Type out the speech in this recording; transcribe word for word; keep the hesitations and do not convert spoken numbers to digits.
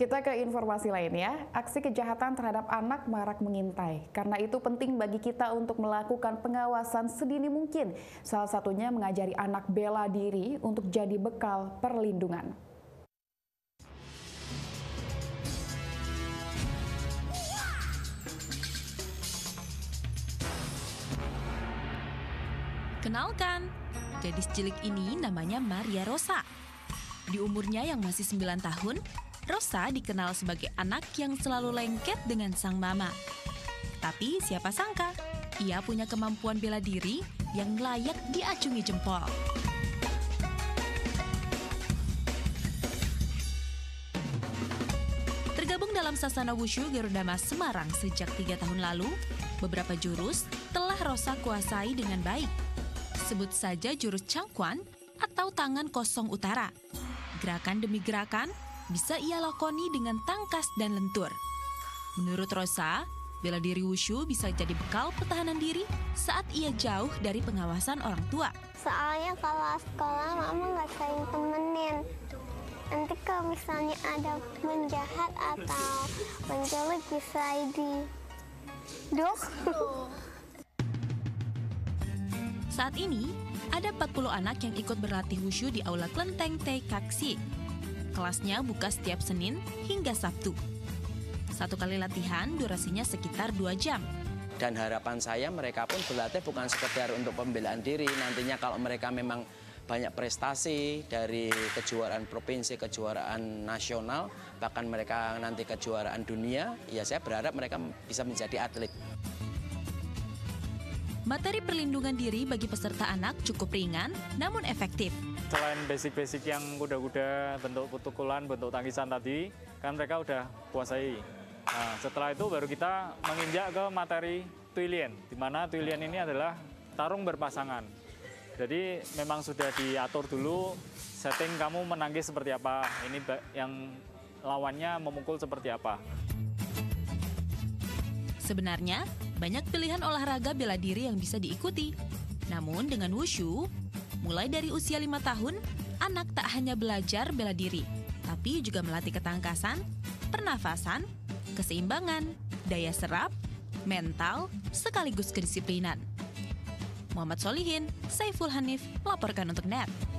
Kita ke informasi lain ya. Aksi kejahatan terhadap anak marak mengintai. Karena itu penting bagi kita untuk melakukan pengawasan sedini mungkin. Salah satunya mengajari anak bela diri untuk jadi bekal perlindungan. Kenalkan, gadis cilik ini namanya Maria Rosa. Di umurnya yang masih sembilan tahun, Rosa dikenal sebagai anak yang selalu lengket dengan sang mama. Tapi siapa sangka, ia punya kemampuan bela diri yang layak diacungi jempol. Tergabung dalam Sasana Wushu Garuda Mas Semarang sejak tiga tahun lalu, beberapa jurus telah Rosa kuasai dengan baik. Sebut saja jurus Cangkuan atau tangan kosong utara. Gerakan demi gerakan bisa ia lakoni dengan tangkas dan lentur. Menurut Rosa, bela diri wushu bisa jadi bekal pertahanan diri saat ia jauh dari pengawasan orang tua. Soalnya kalau sekolah mama nggak sering temenin. Nanti kalau misalnya ada penjahat atau penculik bisa di dok. Saat ini, ada empat puluh anak yang ikut berlatih wushu di Aula Klenteng Taikaksi. Kelasnya buka setiap Senin hingga Sabtu. Satu kali latihan durasinya sekitar dua jam. Dan harapan saya mereka pun berlatih bukan sekedar untuk pembelaan diri. Nantinya kalau mereka memang banyak prestasi dari kejuaraan provinsi, kejuaraan nasional, bahkan mereka nanti kejuaraan dunia, ya saya berharap mereka bisa menjadi atlet. Materi perlindungan diri bagi peserta anak cukup ringan namun efektif. Selain basic-basic yang kuda-kuda, bentuk putukulan, bentuk tangkisan tadi, kan mereka udah kuasai. Nah, setelah itu baru kita menginjak ke materi tuilian, di mana tuilian ini adalah tarung berpasangan. Jadi memang sudah diatur dulu setting kamu menangkis seperti apa, ini yang lawannya memukul seperti apa. Sebenarnya, banyak pilihan olahraga bela diri yang bisa diikuti. Namun dengan wushu, mulai dari usia lima tahun, anak tak hanya belajar bela diri, tapi juga melatih ketangkasan, pernafasan, keseimbangan, daya serap, mental, sekaligus kedisiplinan. Muhammad Solihin, Saiful Hanif, melaporkan untuk N E T.